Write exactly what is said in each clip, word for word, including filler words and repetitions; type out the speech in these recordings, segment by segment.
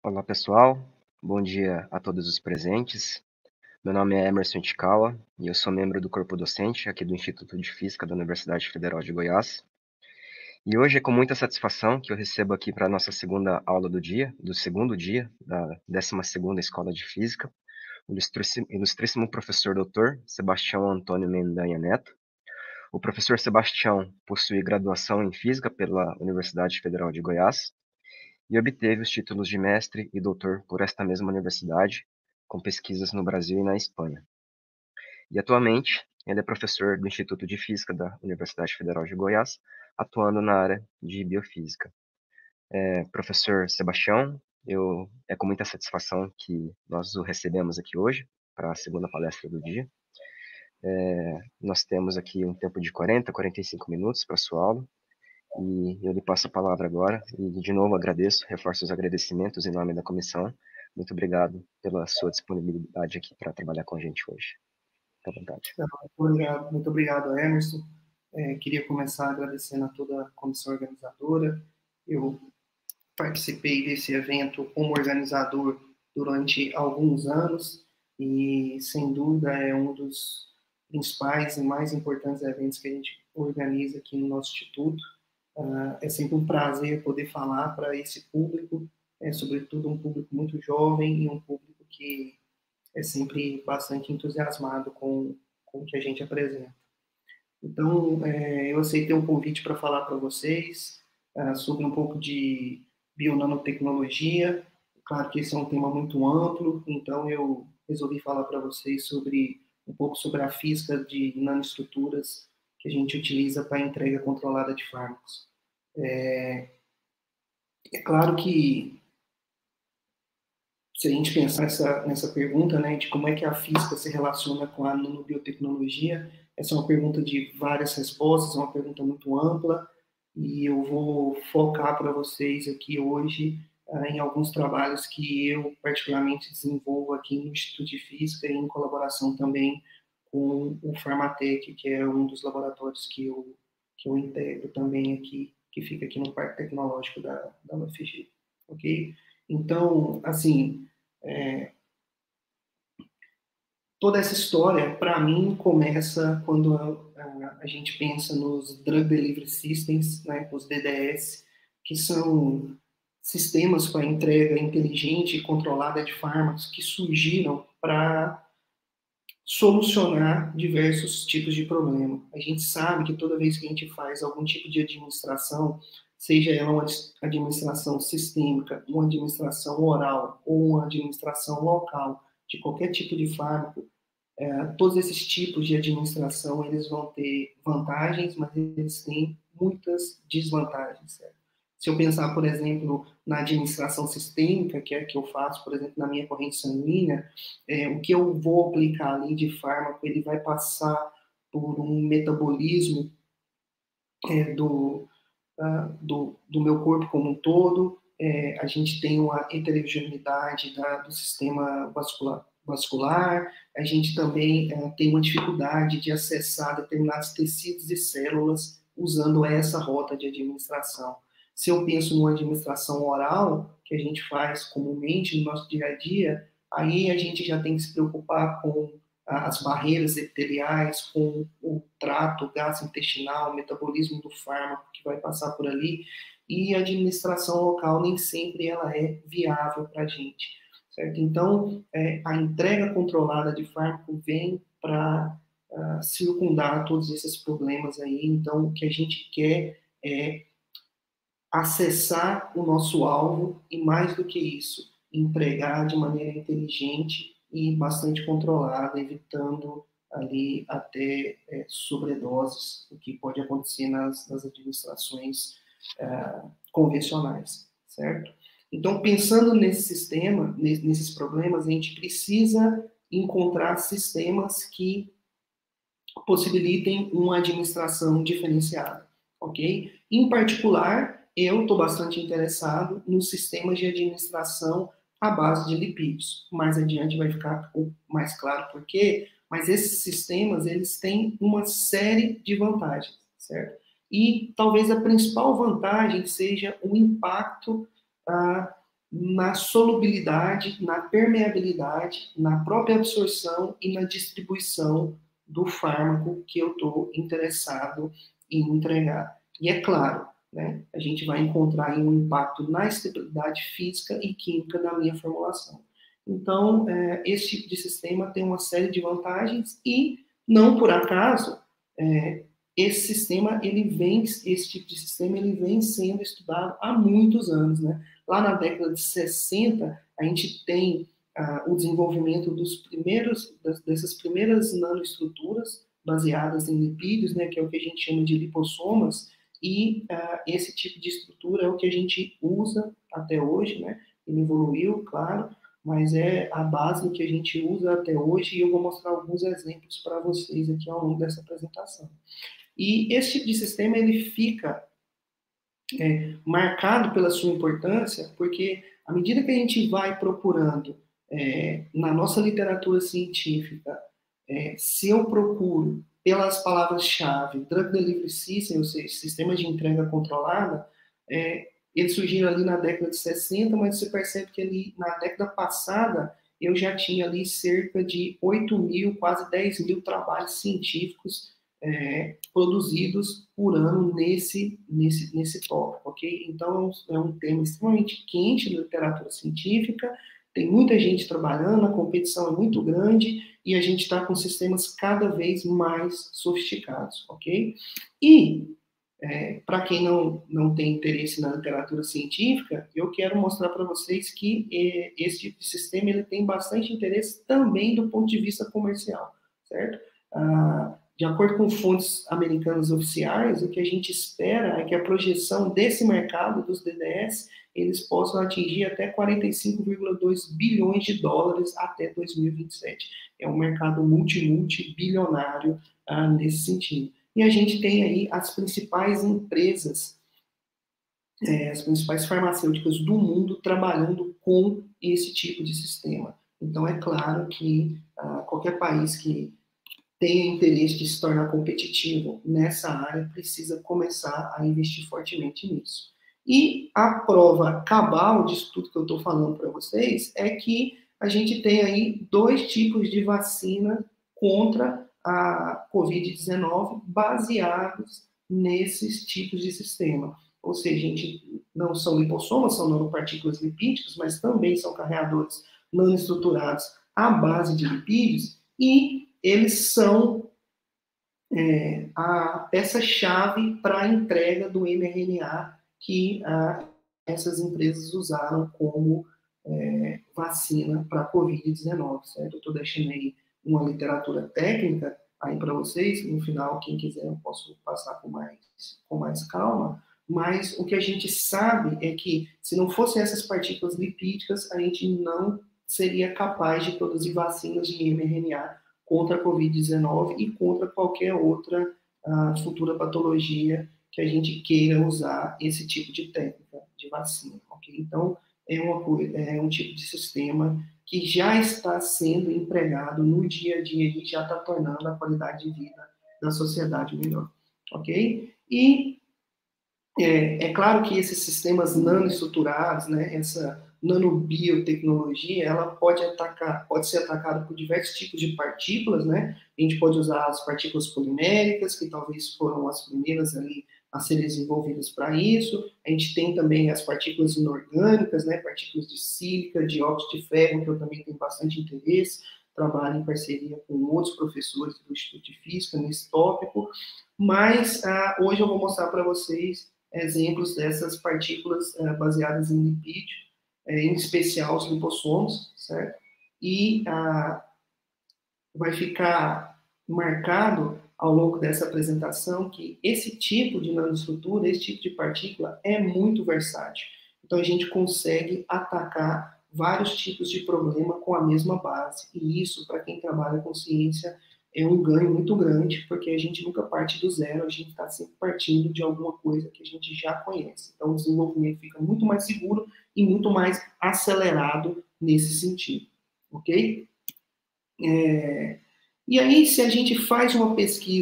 Olá, pessoal. Bom dia a todos os presentes. Meu nome é Emerson Tikawa e eu sou membro do corpo docente aqui do Instituto de Física da Universidade Federal de Goiás. E hoje é com muita satisfação que eu recebo aqui para a nossa segunda aula do dia, do segundo dia da décima segunda Escola de Física, o ilustríssimo, ilustríssimo professor doutor Sebastião Antônio Mendanha Neto. O professor Sebastião possui graduação em Física pela Universidade Federal de Goiás e obteve os títulos de mestre e doutor por esta mesma universidade, com pesquisas no Brasil e na Espanha. E atualmente, ele é professor do Instituto de Física da Universidade Federal de Goiás, atuando na área de biofísica. É, professor Sebastião, eu, é com muita satisfação que nós o recebemos aqui hoje para a segunda palestra do dia. É, nós temos aqui um tempo de quarenta, quarenta e cinco minutos para a sua aula, e eu lhe passo a palavra agora, e de novo agradeço, reforço os agradecimentos em nome da comissão. Muito obrigado pela sua disponibilidade aqui para trabalhar com a gente hoje. Fique à vontade. Obrigado, muito obrigado, Emerson. É, queria começar agradecendo a toda a comissão organizadora. Eu participei desse evento como organizador durante alguns anos e, sem dúvida, é um dos principais e mais importantes eventos que a gente organiza aqui no nosso instituto. Uh, é sempre um prazer poder falar para esse público, é, sobretudo um público muito jovem e um público que é sempre bastante entusiasmado com, com o que a gente apresenta. Então, é, eu aceitei um convite para falar para vocês uh, sobre um pouco de bionanotecnologia. Claro que esse é um tema muito amplo, então eu resolvi falar para vocês sobre um pouco sobre a física de nanoestruturas que a gente utiliza para a entrega controlada de fármacos. É, é claro que se a gente pensar nessa, nessa pergunta, né, de como é que a física se relaciona com a nanobiotecnologia, essa é uma pergunta de várias respostas, é uma pergunta muito ampla, e eu vou focar para vocês aqui hoje uh, em alguns trabalhos que eu particularmente desenvolvo aqui no Instituto de Física, em colaboração também com o Farmatec, que é um dos laboratórios que eu, que eu integro também aqui, que fica aqui no Parque Tecnológico da, da U F G, ok? Então, assim, é, toda essa história, para mim, começa quando a, a, a gente pensa nos Drug Delivery Systems, né, os D D S, que são sistemas para entrega inteligente e controlada de fármacos que surgiram para solucionar diversos tipos de problema. A gente sabe que toda vez que a gente faz algum tipo de administração, seja ela uma administração sistêmica, uma administração oral ou uma administração local de qualquer tipo de fármaco, é, todos esses tipos de administração eles vão ter vantagens, mas eles têm muitas desvantagens. Certo? Se eu pensar, por exemplo, na administração sistêmica, que é a que eu faço, por exemplo, na minha corrente sanguínea, é, o que eu vou aplicar ali de fármaco, ele vai passar por um metabolismo é, do, uh, do, do meu corpo como um todo. É, a gente tem uma heterogeneidade da, do sistema vascular, vascular, a gente também é, tem uma dificuldade de acessar determinados tecidos e células usando essa rota de administração. Se eu penso numa administração oral, que a gente faz comumente no nosso dia a dia, aí a gente já tem que se preocupar com as barreiras epiteliais, com o trato gastrointestinal, o metabolismo do fármaco que vai passar por ali, e a administração local nem sempre ela é viável para a gente. Certo? Então, é, a entrega controlada de fármaco vem para uh, circundar todos esses problemas aí. Então, o que a gente quer é acessar o nosso alvo e, mais do que isso, entregar de maneira inteligente e bastante controlada, evitando ali até é, sobredoses, o que pode acontecer nas, nas administrações é, convencionais, certo? Então, pensando nesse sistema, nesses problemas, a gente precisa encontrar sistemas que possibilitem uma administração diferenciada, ok? Em particular, eu estou bastante interessado nos sistemas de administração à base de lipídios. Mais adiante vai ficar mais claro por quê, mas esses sistemas, eles têm uma série de vantagens, certo? E talvez a principal vantagem seja o impacto ah, na solubilidade, na permeabilidade, na própria absorção e na distribuição do fármaco que eu estou interessado em entregar. E é claro, né, a gente vai encontrar um impacto na estabilidade física e química da minha formulação. Então, é, esse tipo de sistema tem uma série de vantagens e, não por acaso, é, esse sistema, ele vem, esse tipo de sistema, ele vem sendo estudado há muitos anos, né? Lá na década de sessenta, a gente tem ah, o desenvolvimento dos primeiros, das, dessas primeiras nanoestruturas baseadas em lipídios, né, que é o que a gente chama de lipossomas, e ah, esse tipo de estrutura é o que a gente usa até hoje, né? Ele evoluiu, claro, mas é a base que a gente usa até hoje, e eu vou mostrar alguns exemplos para vocês aqui ao longo dessa apresentação. E esse tipo de sistema, ele fica é, marcado pela sua importância, porque à medida que a gente vai procurando é, na nossa literatura científica, é, se eu procuro pelas palavras-chave Drug Delivery System, ou seja, sistema de entrega controlada, é, eles surgiram ali na década de sessenta, mas você percebe que ali na década passada eu já tinha ali cerca de oito mil, quase dez mil trabalhos científicos é, produzidos por ano nesse, nesse, nesse tópico, ok? Então, é um tema extremamente quente na literatura científica, tem muita gente trabalhando, a competição é muito grande e a gente está com sistemas cada vez mais sofisticados, ok? E, é, para quem não, não tem interesse na literatura científica, eu quero mostrar para vocês que é, esse tipo de sistema ele tem bastante interesse também do ponto de vista comercial, certo? Ah, de acordo com fontes americanas oficiais, o que a gente espera é que a projeção desse mercado dos D D S eles possam atingir até quarenta e cinco vírgula dois bilhões de dólares até dois mil e vinte e sete. É um mercado multi-multi-bilionário ah, nesse sentido. E a gente tem aí as principais empresas, é, as principais farmacêuticas do mundo trabalhando com esse tipo de sistema. Então, é claro que ah, qualquer país que tenha interesse de se tornar competitivo nessa área precisa começar a investir fortemente nisso. E a prova cabal disso tudo que eu estou falando para vocês é que a gente tem aí dois tipos de vacina contra a covid dezenove baseados nesses tipos de sistema. Ou seja, a gente não são lipossomas, são nanopartículas lipídicas, mas também são carreadores nanoestruturados à base de lipídios e eles são é, a peça-chave para a entrega do mRNA que ah, essas empresas usaram como é, vacina para a covid dezenove, certo? Eu estou deixando aí uma literatura técnica aí para vocês, no final, quem quiser, eu posso passar com mais, com mais calma, mas o que a gente sabe é que se não fossem essas partículas lipídicas, a gente não seria capaz de produzir vacinas de mRNA contra a covid dezenove e contra qualquer outra uh, futura patologia que a gente queira usar esse tipo de técnica de vacina, ok? Então, é, uma, é um tipo de sistema que já está sendo empregado no dia a dia e já está tornando a qualidade de vida da sociedade melhor, ok? E é, é claro que esses sistemas nanoestruturados, né, essa nanobiotecnologia, ela pode atacar, pode ser atacada por diversos tipos de partículas, né? A gente pode usar as partículas poliméricas, que talvez foram as primeiras ali a serem desenvolvidas para isso. A gente tem também as partículas inorgânicas, né? Partículas de sílica, de óxido de ferro, que eu também tenho bastante interesse, trabalho em parceria com outros professores do Instituto de Física nesse tópico. Mas ah, hoje eu vou mostrar para vocês exemplos dessas partículas ah, baseadas em lipídio, em especial os lipossomos, certo? E ah, vai ficar marcado ao longo dessa apresentação que esse tipo de nanoestrutura, esse tipo de partícula é muito versátil. Então a gente consegue atacar vários tipos de problema com a mesma base. E isso, para quem trabalha com ciência, é um ganho muito grande, porque a gente nunca parte do zero, a gente está sempre partindo de alguma coisa que a gente já conhece. Então o desenvolvimento fica muito mais seguro e muito mais acelerado nesse sentido, ok? É... E aí, se a gente faz uma pesquisa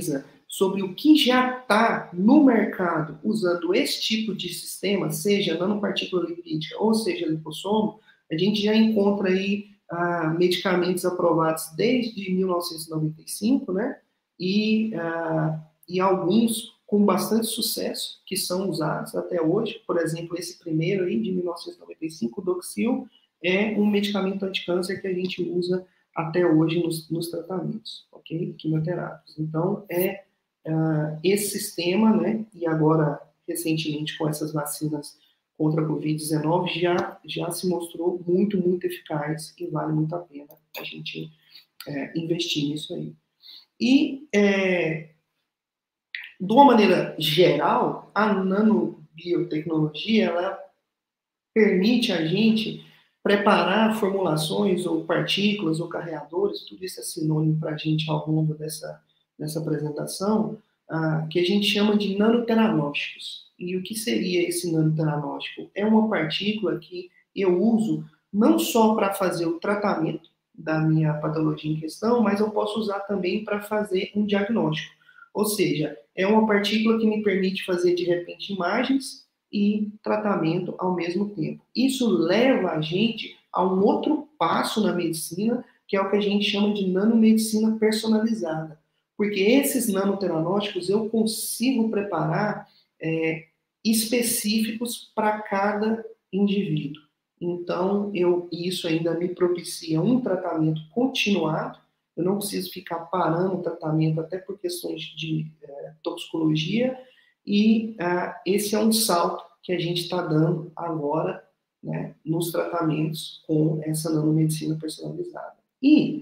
sobre o que já está no mercado usando esse tipo de sistema, seja nanopartícula lipídica ou seja lipossomo, a gente já encontra aí ah, medicamentos aprovados desde mil novecentos e noventa e cinco, né? E, ah, e alguns com bastante sucesso, que são usados até hoje. Por exemplo, esse primeiro aí, de mil novecentos e noventa e cinco, o Doxil, é um medicamento anticâncer que a gente usa até hoje nos, nos tratamentos, ok? Quimioterápicos. Então, é uh, esse sistema, né? E agora, recentemente, com essas vacinas contra a covid dezenove, já, já se mostrou muito, muito eficaz e vale muito a pena a gente é, investir nisso aí. E, é, de uma maneira geral, a nanobiotecnologia, ela permite a gente preparar formulações ou partículas ou carreadores, tudo isso é sinônimo para a gente ao longo dessa, dessa apresentação, ah, que a gente chama de nanoteragnósticos. E o que seria esse nanoteragnóstico? É uma partícula que eu uso não só para fazer o tratamento da minha patologia em questão, mas eu posso usar também para fazer um diagnóstico. Ou seja, é uma partícula que me permite fazer, de repente, imagens e tratamento ao mesmo tempo. Isso leva a gente a um outro passo na medicina, que é o que a gente chama de nanomedicina personalizada. Porque esses nanoteragnósticos eu consigo preparar é, específicos para cada indivíduo. Então, eu, isso ainda me propicia um tratamento continuado. Eu não preciso ficar parando o tratamento até por questões de é, toxicologia. E ah, esse é um salto que a gente está dando agora, né, nos tratamentos com essa nanomedicina personalizada. E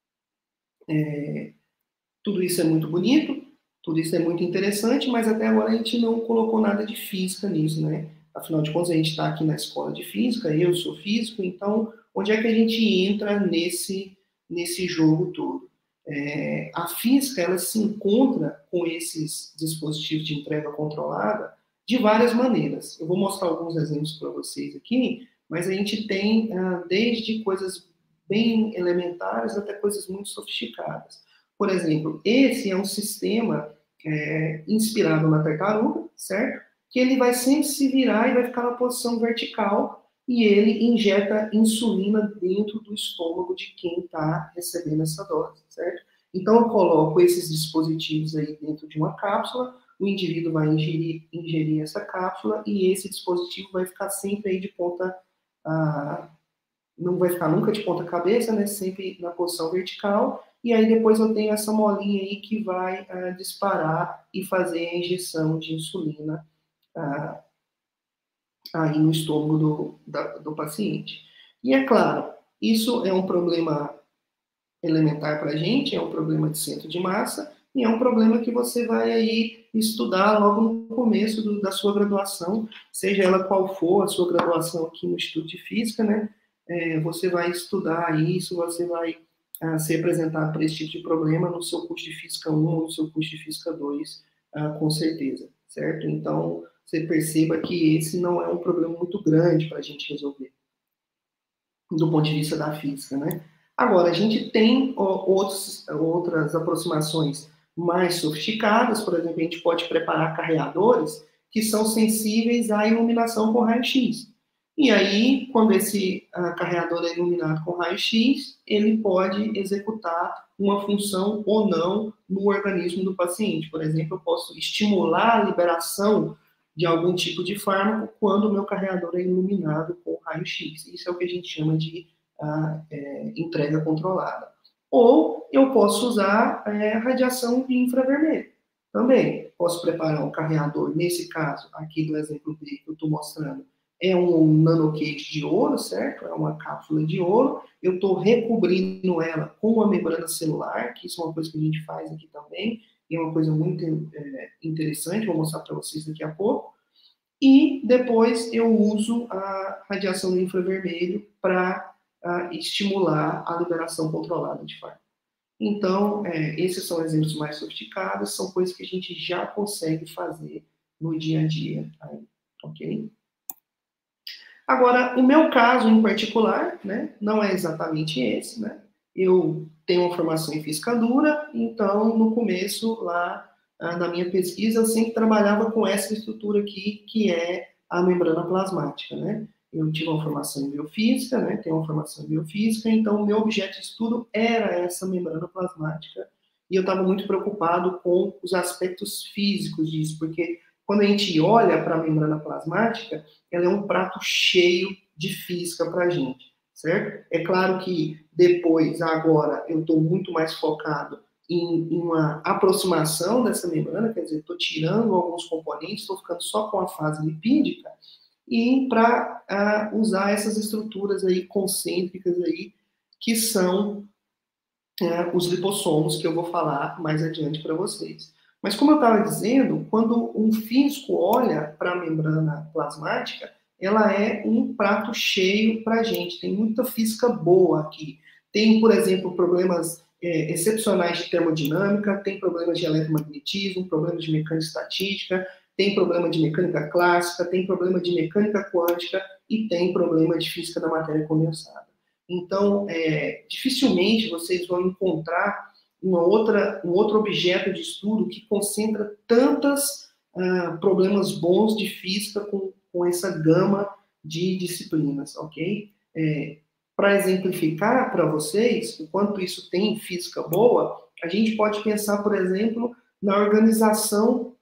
é, tudo isso é muito bonito, tudo isso é muito interessante, mas até agora a gente não colocou nada de física nisso, né? Afinal de contas, a gente está aqui na escola de física, eu sou físico, então onde é que a gente entra nesse, nesse jogo todo? É, a física, ela se encontra com esses dispositivos de entrega controlada de várias maneiras. Eu vou mostrar alguns exemplos para vocês aqui, mas a gente tem ah, desde coisas bem elementares até coisas muito sofisticadas. Por exemplo, esse é um sistema é, inspirado na tartaruga, certo? Que ele vai sempre se virar e vai ficar na posição vertical e ele injeta insulina dentro do estômago de quem está recebendo essa dose, certo? Então, eu coloco esses dispositivos aí dentro de uma cápsula, o indivíduo vai ingerir, ingerir essa cápsula e esse dispositivo vai ficar sempre aí de ponta, ah, não vai ficar nunca de ponta cabeça, né? Sempre na posição vertical, e aí depois eu tenho essa molinha aí que vai ah, disparar e fazer a injeção de insulina ah, aí no estômago do, da, do paciente. E é claro, isso é um problema elementar para a gente, é um problema de centro de massa, e é um problema que você vai aí estudar logo no começo do, da sua graduação, seja ela qual for a sua graduação aqui no Instituto de Física, né? É, você vai estudar isso, você vai ah, ser apresentado para esse tipo de problema no seu curso de Física um ou no seu curso de Física dois, ah, com certeza, certo? Então, você perceba que esse não é um problema muito grande para a gente resolver, do ponto de vista da física, né? Agora, a gente tem ó, outros, outras aproximações mais sofisticadas, por exemplo, a gente pode preparar carreadores que são sensíveis à iluminação com raio-x. E aí, quando esse uh, carreador é iluminado com raio-x, ele pode executar uma função ou não no organismo do paciente. Por exemplo, eu posso estimular a liberação de algum tipo de fármaco quando o meu carreador é iluminado com raio-x. Isso é o que a gente chama de uh, é, entrega controlada. Ou eu posso usar é, radiação de infravermelho também. Posso preparar um carreador, nesse caso, aqui do exemplo B que eu estou mostrando, é um nanoqueijo de ouro, certo? É uma cápsula de ouro. Eu estou recobrindo ela com uma membrana celular, que isso é uma coisa que a gente faz aqui também, e é uma coisa muito é, interessante, vou mostrar para vocês daqui a pouco. E depois eu uso a radiação do infravermelho para uh, estimular a liberação controlada de fármaco. Então, é, esses são exemplos mais sofisticados, são coisas que a gente já consegue fazer no dia a dia, aí, ok? Agora, o meu caso em particular, né, não é exatamente esse, né? Eu tenho uma formação em física dura, então, no começo, lá, na minha pesquisa, eu sempre trabalhava com essa estrutura aqui, que é a membrana plasmática, né? Eu tive uma formação em biofísica, né? Tenho uma formação em biofísica, então o meu objeto de estudo era essa membrana plasmática, e eu estava muito preocupado com os aspectos físicos disso, porque quando a gente olha para a membrana plasmática, ela é um prato cheio de física para a gente, certo? É claro que depois, agora, eu estou muito mais focado em, em uma aproximação dessa membrana, quer dizer, estou tirando alguns componentes, estou ficando só com a fase lipídica, e para uh, usar essas estruturas aí concêntricas aí, que são uh, os lipossomos, que eu vou falar mais adiante para vocês. Mas como eu estava dizendo, quando um físico olha para a membrana plasmática, ela é um prato cheio para a gente, tem muita física boa aqui. Tem, por exemplo, problemas é, excepcionais de termodinâmica, tem problemas de eletromagnetismo, problemas de mecânica estatística, tem problema de mecânica clássica, tem problema de mecânica quântica e tem problema de física da matéria condensada. Então, é, dificilmente vocês vão encontrar uma outra, um outro objeto de estudo que concentra tantos uh, problemas bons de física com, com essa gama de disciplinas, ok? É, para exemplificar para vocês o quanto isso tem física boa, a gente pode pensar, por exemplo, na organização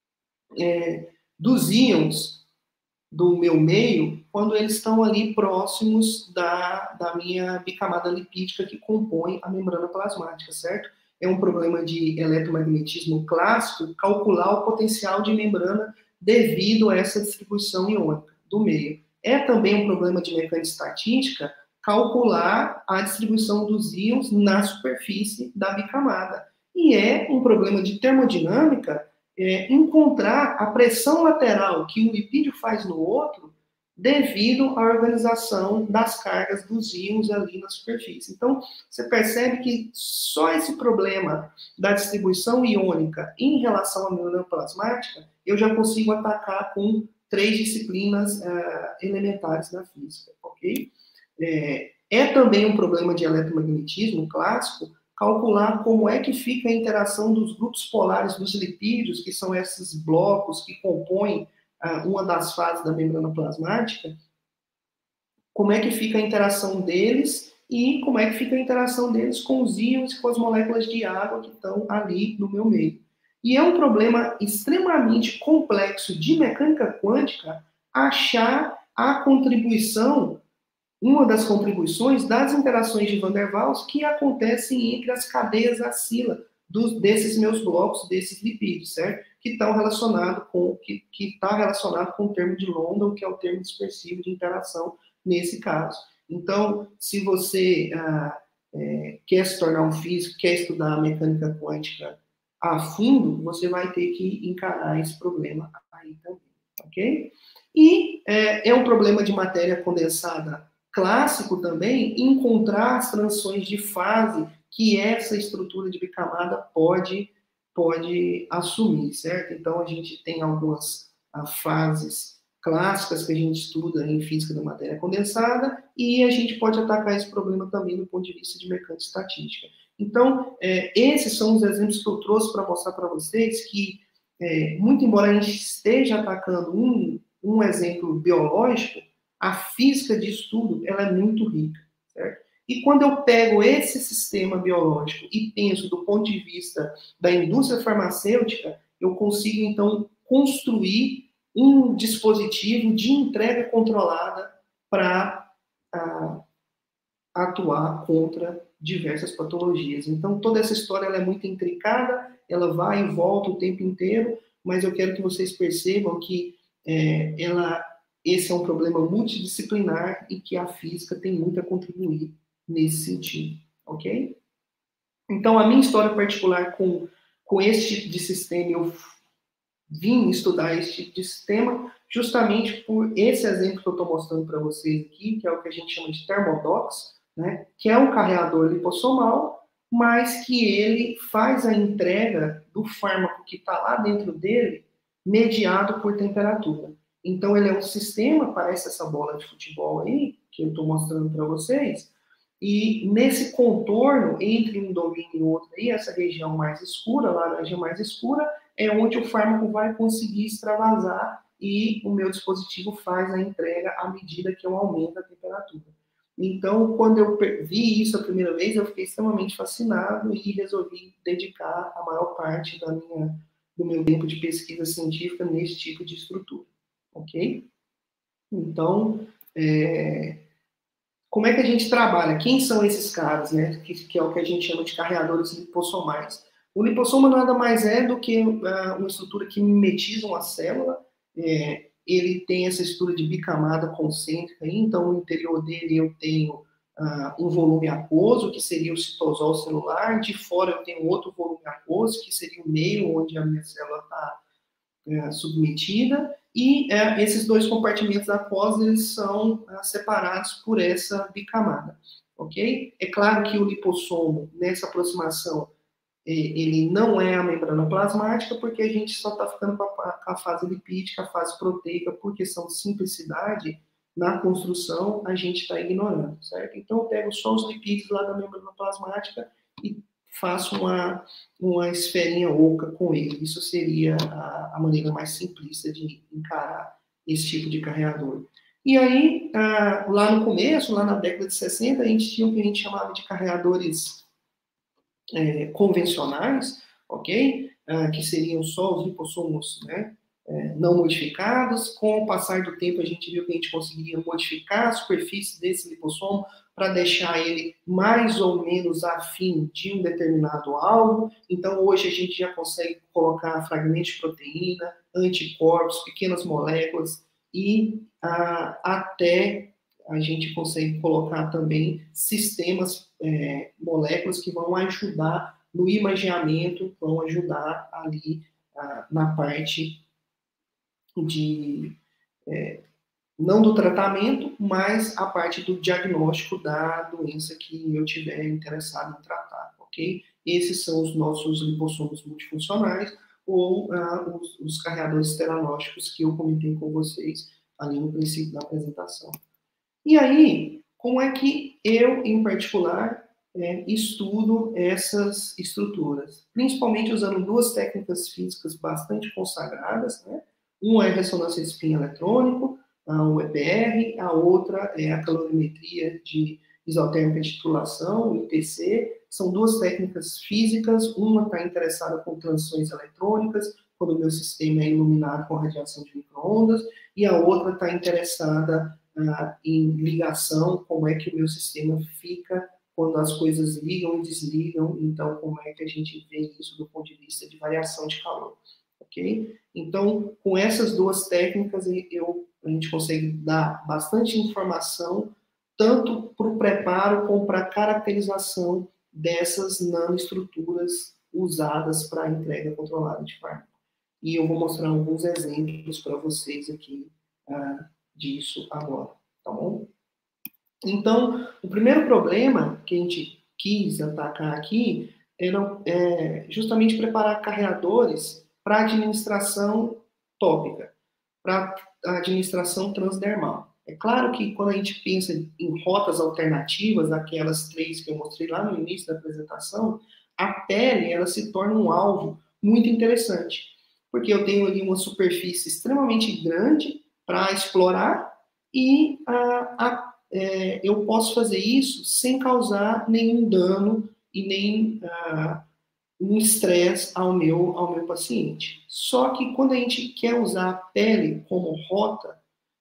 é, dos íons do meu meio quando eles estão ali próximos da, da minha bicamada lipídica que compõe a membrana plasmática, certo? É um problema de eletromagnetismo clássico calcular o potencial de membrana devido a essa distribuição iônica do meio. É também um problema de mecânica estatística calcular a distribuição dos íons na superfície da bicamada. E é um problema de termodinâmica é, encontrar a pressão lateral que um lipídio faz no outro devido à organização das cargas dos íons ali na superfície. Então, você percebe que só esse problema da distribuição iônica em relação à membrana plasmática, eu já consigo atacar com três disciplinas uh, elementares da física, ok? É, é também um problema de eletromagnetismo clássico calcular como é que fica a interação dos grupos polares dos lipídios, que são esses blocos que compõem uh, uma das fases da membrana plasmática, como é que fica a interação deles e como é que fica a interação deles com os íons e com as moléculas de água que estão ali no meu meio. E é um problema extremamente complexo de mecânica quântica achar a contribuição, uma das contribuições das interações de Van der Waals que acontecem entre as cadeias acila dos, desses meus blocos, desses lipídios, certo? Que estão relacionados com, que está relacionado com o termo de London, que é o termo dispersivo de interação nesse caso. Então, se você ah, é, quer se tornar um físico, quer estudar a mecânica quântica a fundo, você vai ter que encarar esse problema aí também, ok? E é, é um problema de matéria condensada clássico também encontrar as transições de fase que essa estrutura de bicamada pode, pode assumir, certo? Então, a gente tem algumas a, fases clássicas que a gente estuda em física da matéria condensada e a gente pode atacar esse problema também do ponto de vista de mecânica estatística. Então, é, esses são os exemplos que eu trouxe para mostrar para vocês que, é, muito embora a gente esteja atacando um, um exemplo biológico, a física de estudo ela é muito rica, certo? E quando eu pego esse sistema biológico e penso do ponto de vista da indústria farmacêutica, eu consigo, então, construir um dispositivo de entrega controlada para uh, atuar contra diversas patologias. Então, toda essa história ela é muito intricada, ela vai e volta o tempo inteiro, mas eu quero que vocês percebam que é, ela, esse é um problema multidisciplinar e que a física tem muito a contribuir nesse sentido, ok? Então, a minha história particular com, com esse tipo de sistema, eu vim estudar esse tipo de sistema justamente por esse exemplo que eu estou mostrando para vocês aqui, que é o que a gente chama de Thermodox, né? Que é um carreador lipossomal, mas que ele faz a entrega do fármaco que está lá dentro dele mediado por temperatura. Então, ele é um sistema, parece essa bola de futebol aí, que eu estou mostrando para vocês, e nesse contorno, entre um domínio e outro, aí, essa região mais escura, laranja mais escura, é onde o fármaco vai conseguir extravasar e o meu dispositivo faz a entrega à medida que eu aumento a temperatura. Então, quando eu vi isso a primeira vez, eu fiquei extremamente fascinado e resolvi dedicar a maior parte da minha, do meu tempo de pesquisa científica nesse tipo de estrutura, ok? Então, é, como é que a gente trabalha? Quem são esses caras, né? Que, que é o que a gente chama de carreadores lipossomais. O lipossoma nada mais é do que uh, uma estrutura que mimetiza uma célula. É, ele tem essa estrutura de bicamada concêntrica, então no interior dele eu tenho uh, um volume aquoso, que seria o citosol celular, de fora eu tenho outro volume aquoso, que seria o meio onde a minha célula está uh, submetida, e uh, esses dois compartimentos aquosos eles são uh, separados por essa bicamada, ok? É claro que o lipossomo, nessa aproximação, ele não é a membrana plasmática, porque a gente só está ficando com a, com a fase lipídica, a fase proteica, por questão de simplicidade na construção, a gente está ignorando, certo? Então, eu pego só os lipídios lá da membrana plasmática e faço uma, uma esferinha oca com ele. Isso seria a, a maneira mais simplista de encarar esse tipo de carreador. E aí, lá no começo, lá na década de sessenta, a gente tinha o que a gente chamava de carreadores É, convencionais, ok? Ah, que seriam só os lipossomos, né? É, não modificados. Com o passar do tempo, a gente viu que a gente conseguiria modificar a superfície desse lipossomo para deixar ele mais ou menos afim de um determinado alvo. Então, hoje a gente já consegue colocar fragmentos de proteína, anticorpos, pequenas moléculas e ah, até a gente consegue colocar também sistemas, é, moléculas que vão ajudar no imageamento, vão ajudar ali ah, na parte de, é, não do tratamento, mas a parte do diagnóstico da doença que eu tiver interessado em tratar, ok? Esses são os nossos lipossomos multifuncionais ou ah, os, os carreadores teranósticos que eu comentei com vocês ali no princípio da apresentação. E aí, como é que eu, em particular, é, estudo essas estruturas? Principalmente usando duas técnicas físicas bastante consagradas, né? Uma é ressonância de espinho eletrônico, o E P R, a outra é a calorimetria de isotérmica de titulação, o I T C. São duas técnicas físicas, uma está interessada com transições eletrônicas, quando o meu sistema é iluminado com radiação de micro-ondas, e a outra está interessada ah, em ligação, como é que o meu sistema fica quando as coisas ligam e desligam, então como é que a gente vê isso do ponto de vista de variação de calor, ok? Então, com essas duas técnicas, eu, a gente consegue dar bastante informação, tanto para o preparo como para a caracterização dessas nanoestruturas usadas para a entrega controlada de fármaco. E eu vou mostrar alguns exemplos para vocês aqui ah, disso agora, tá bom? Então, o primeiro problema que a gente quis atacar aqui era é, justamente preparar carreadores para administração tópica, para administração transdermal. É claro que quando a gente pensa em rotas alternativas, aquelas três que eu mostrei lá no início da apresentação, a pele ela se torna um alvo muito interessante, porque eu tenho ali uma superfície extremamente grande para explorar e a, a, é, eu posso fazer isso sem causar nenhum dano e nem ah, um estresse ao meu, ao meu paciente. Só que quando a gente quer usar a pele como rota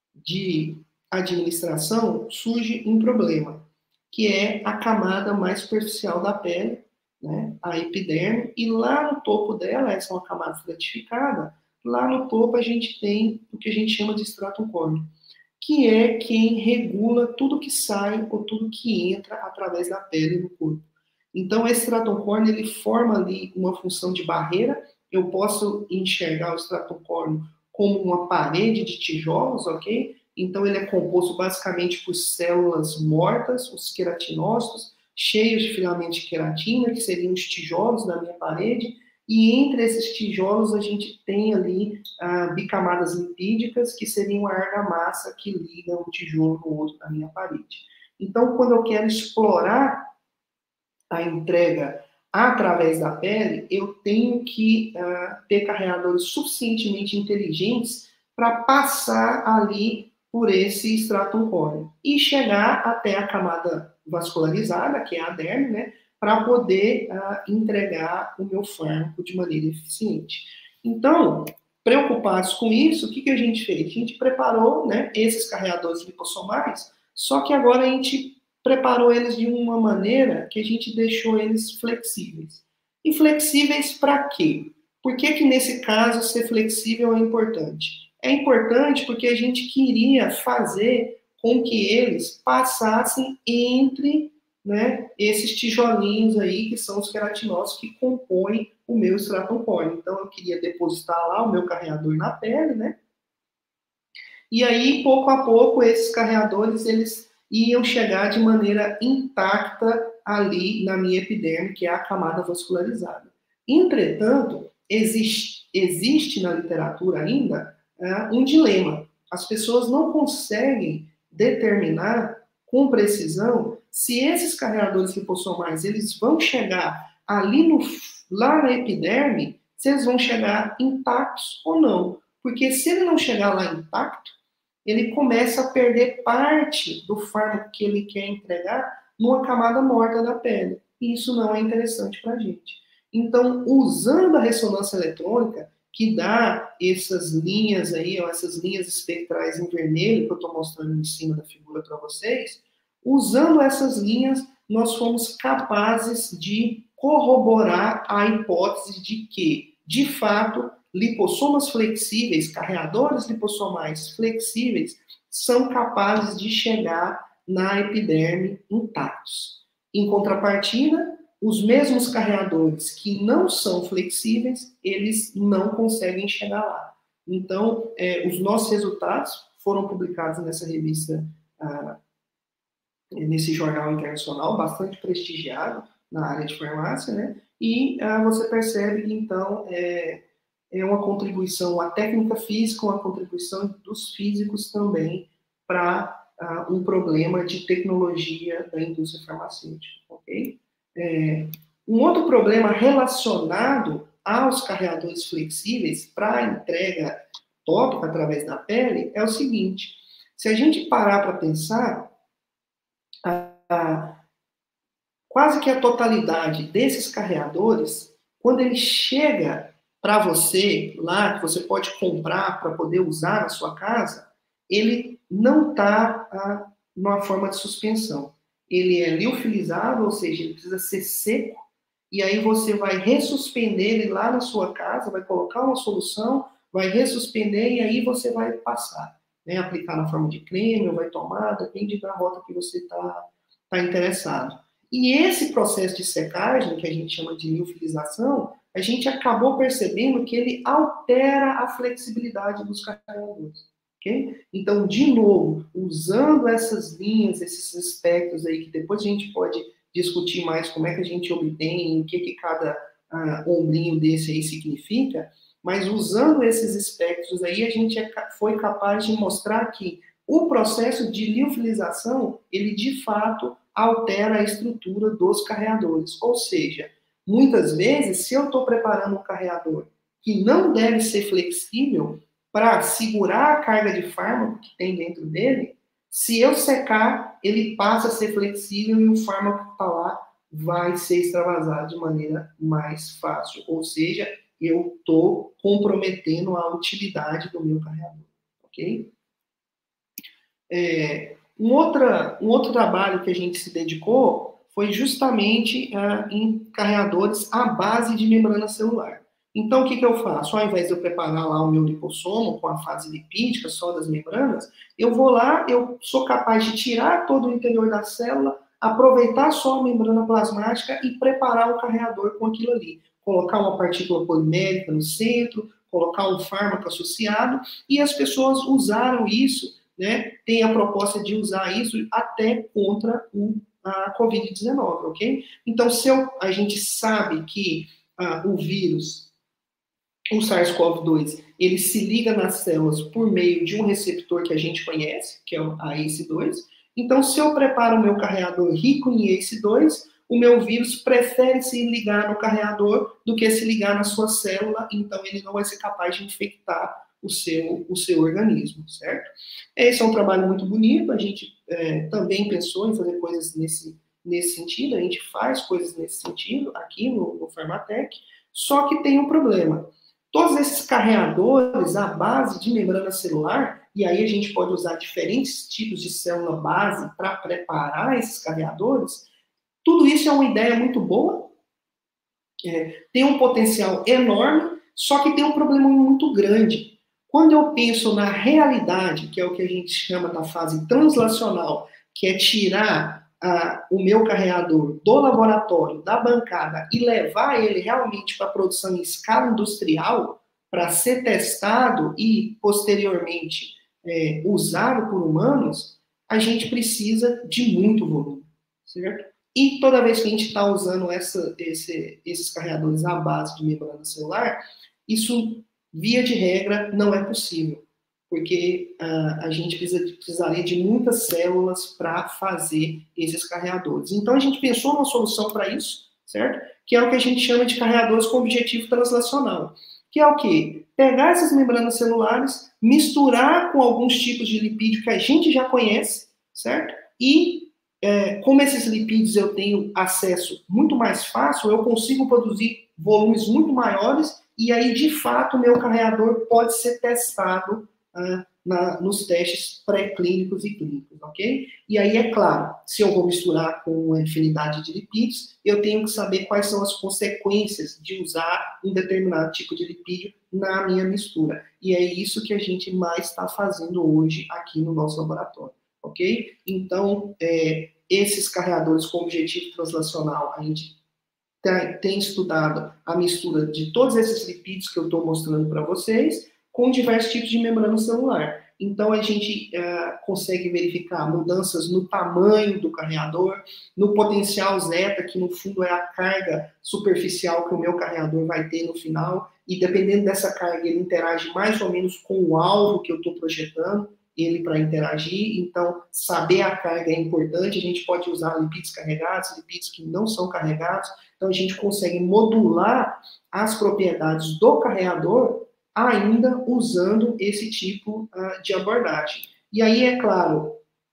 de administração, surge um problema, que é a camada mais superficial da pele, né, a epiderme, e lá no topo dela, essa é uma camada estratificada, lá no topo a gente tem o que a gente chama de stratum corneum, que é quem regula tudo que sai ou tudo que entra através da pele no corpo. Então, esse stratum corneum, ele forma ali uma função de barreira. Eu posso enxergar o stratum corneum como uma parede de tijolos, ok? Então, ele é composto basicamente por células mortas, os queratinócitos, cheios de filamentos de queratina, que seriam os tijolos da minha parede, e entre esses tijolos a gente tem ali ah, bicamadas lipídicas, que seriam a argamassa que liga um tijolo no outro da minha parede. Então, quando eu quero explorar a entrega através da pele, eu tenho que uh, ter carreadores suficientemente inteligentes para passar ali por esse estratum corneum e chegar até a camada vascularizada, que é a derme, né, para poder uh, entregar o meu fármaco de maneira eficiente. Então, preocupados com isso, o que, que a gente fez? A gente preparou, né, esses carreadores lipossomais, só que agora a gente preparou eles de uma maneira que a gente deixou eles flexíveis. E flexíveis para quê? Por que que nesse caso ser flexível é importante? É importante porque a gente queria fazer com que eles passassem entre, né, esses tijolinhos aí, que são os queratinócitos que compõem o meu estratum corneum. Então, eu queria depositar lá o meu carreador na pele, né? E aí, pouco a pouco, esses carreadores, eles iam chegar de maneira intacta ali na minha epiderme, que é a camada vascularizada. Entretanto, existe, existe na literatura ainda uh, um dilema. As pessoas não conseguem determinar com precisão se esses carreadores lipossomais eles vão chegar ali no, lá na epiderme, se eles vão chegar intactos ou não. Porque se ele não chegar lá intacto, ele começa a perder parte do fármaco que ele quer entregar numa camada morta da pele. E isso não é interessante para a gente. Então, usando a ressonância eletrônica, que dá essas linhas aí, ó, essas linhas espectrais em vermelho, que eu estou mostrando em cima da figura para vocês, usando essas linhas, nós fomos capazes de corroborar a hipótese de que, de fato, lipossomas flexíveis, carreadores lipossomais flexíveis, são capazes de chegar na epiderme intactos. Em contrapartida, os mesmos carreadores que não são flexíveis, eles não conseguem chegar lá. Então, é, os nossos resultados foram publicados nessa revista, ah, nesse jornal internacional, bastante prestigiado na área de farmácia, né? E ah, você percebe que, então, é, é uma contribuição, a técnica física, uma contribuição dos físicos também para uh, um problema de tecnologia da indústria farmacêutica, ok? É, um outro problema relacionado aos carreadores flexíveis para entrega tópica através da pele é o seguinte: se a gente parar para pensar, a, a, quase que a totalidade desses carreadores, quando ele chega para você lá, que você pode comprar para poder usar na sua casa, ele não está ah, numa forma de suspensão. Ele é liofilizado, ou seja, ele precisa ser seco, e aí você vai ressuspender ele lá na sua casa, vai colocar uma solução, vai ressuspender e aí você vai passar, né? Aplicar na forma de creme ou vai tomar, depende da rota que você está tá interessado. E esse processo de secagem, que a gente chama de liofilização, a gente acabou percebendo que ele altera a flexibilidade dos carregadores. Okay? Então, de novo, usando essas linhas, esses espectros aí, que depois a gente pode discutir mais como é que a gente obtém, o que, que cada uh, ombrinho desse aí significa, mas usando esses espectros aí, a gente é, foi capaz de mostrar que o processo de liofilização, ele de fato altera a estrutura dos carreadores. Ou seja, muitas vezes, se eu estou preparando um carreador que não deve ser flexível para segurar a carga de fármaco que tem dentro dele, se eu secar, ele passa a ser flexível e o fármaco que está lá vai ser extravasado de maneira mais fácil. Ou seja, eu estou comprometendo a utilidade do meu carregador. Ok? É, um, outra, um outro trabalho que a gente se dedicou foi justamente uh, em carreadores à base de membrana celular. Então, o que, que eu faço? Ao invés de eu preparar lá o meu lipossomo com a fase lipídica só das membranas, eu vou lá, eu sou capaz de tirar todo o interior da célula, aproveitar só a membrana plasmática e preparar o carreador com aquilo ali. Colocar uma partícula polimérica no centro, colocar um fármaco associado, e as pessoas usaram isso, né? Tem a proposta de usar isso até contra o, a covid dezenove, ok? Então, se eu, a gente sabe que ah, o vírus, o SARS-CoV dois, ele se liga nas células por meio de um receptor que a gente conhece, que é a A C E dois. Então, se eu preparo o meu carreador rico em A C E dois, o meu vírus prefere se ligar no carreador do que se ligar na sua célula, então ele não vai ser capaz de infectar o seu, o seu organismo, certo? Esse é um trabalho muito bonito, a gente é, também pensou em fazer coisas nesse, nesse sentido, a gente faz coisas nesse sentido aqui no, no Pharmatec, só que tem um problema. Todos esses carreadores, a base de membrana celular, e aí a gente pode usar diferentes tipos de célula base para preparar esses carreadores, tudo isso é uma ideia muito boa, é, tem um potencial enorme, só que tem um problema muito grande. Quando eu penso na realidade, que é o que a gente chama da fase translacional, que é tirar ah, o meu carreador do laboratório, da bancada, e levar ele realmente para a produção em escala industrial, para ser testado e, posteriormente, é, usado por humanos, a gente precisa de muito volume, certo? E toda vez que a gente está usando essa, esse, esses carregadores à base de membrana celular, isso, via de regra, não é possível, porque uh, a gente precisa, precisaria de muitas células para fazer esses carregadores. Então, a gente pensou uma solução para isso, certo? Que é o que a gente chama de carregadores com objetivo translacional, que é o quê? Pegar essas membranas celulares, misturar com alguns tipos de lipídio que a gente já conhece, certo? E É, como esses lipídios eu tenho acesso muito mais fácil, eu consigo produzir volumes muito maiores e aí, de fato, o meu carregador pode ser testado ah, na, nos testes pré-clínicos e clínicos, ok? E aí, é claro, se eu vou misturar com uma infinidade de lipídios, eu tenho que saber quais são as consequências de usar um determinado tipo de lipídio na minha mistura. E é isso que a gente mais está fazendo hoje aqui no nosso laboratório. Ok? Então, é, esses carregadores com objetivo translacional, a gente tem, tem estudado a mistura de todos esses lipídios que eu estou mostrando para vocês com diversos tipos de membrana celular. Então, a gente uh, consegue verificar mudanças no tamanho do carregador, no potencial zeta, que no fundo é a carga superficial que o meu carregador vai ter no final, e dependendo dessa carga, ele interage mais ou menos com o alvo que eu estou projetando ele para interagir, então saber a carga é importante, a gente pode usar lipídios carregados, lipídios que não são carregados, então a gente consegue modular as propriedades do carregador ainda usando esse tipo uh, de abordagem. E aí, é claro,